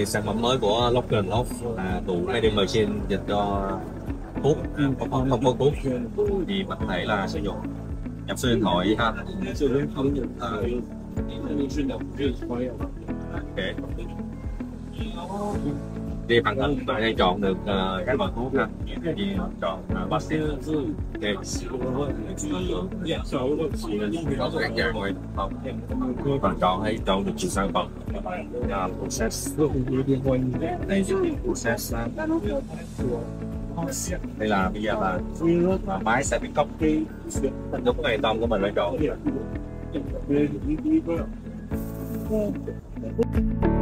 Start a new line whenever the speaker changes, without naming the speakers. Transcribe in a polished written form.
sản phẩm mới của Lock Lock là tủ vending machine dành cho thuốc, không có thuốc thì mình có thể là sử dụng nhập số điện thoại ha. Ok. Đi bằng hình bạn hay chọn được các loại thuốc ha, thì chọn bác sĩ. Có các dạng ngoài không, bạn chọn hay chọn được nhiều sản phẩm. Process đây process đây là bây giờ là máy sẽ biết cốc đúng ngày tông của mình phải chọn.